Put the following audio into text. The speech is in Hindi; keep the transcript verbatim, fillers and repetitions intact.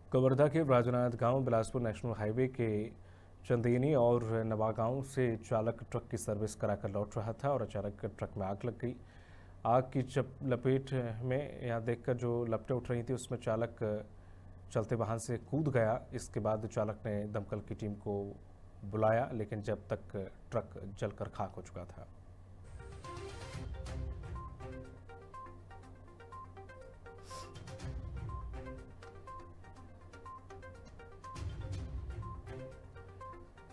कवर्धा के ब्राजनाथ गांव बिलासपुर नेशनल हाईवे के चंदेनी और नवागांव से चालक ट्रक की सर्विस कराकर लौट रहा था और अचानक ट्रक में आग लग गई। आग की चप लपेट में यहाँ देखकर जो लपटें उठ रही थी उसमें चालक चलते वाहन से कूद गया। इसके बाद चालक ने दमकल की टीम को बुलाया, लेकिन जब तक ट्रक जलकर खाक हो चुका था।